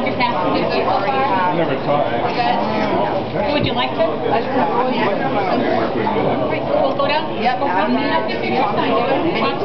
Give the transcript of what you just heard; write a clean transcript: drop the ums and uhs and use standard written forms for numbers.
just asked if it's so far. I never taught it. Would you like to? Right, we'll go down. Yep. We'll go down.